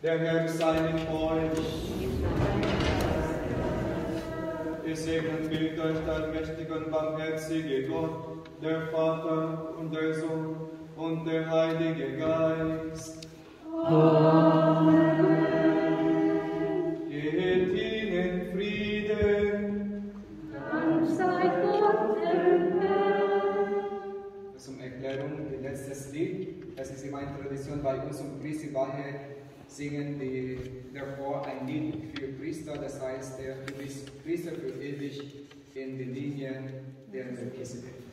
Der Herr sei mit euch. Ihr segnet mit euch der allmächtige und barmherzige Gott, der Vater und der Sohn und der Heilige Geist. Amen. Geht ihnen Frieden. Dank sei Gott dem Herrn. Zum Erklärung, das letzte Lied, das ist immer eine Tradition bei uns um Christi Weihe, singen die davor ein Lied für Priester, das heißt, du bist Priester für ewig in die Linie der Melchisedek.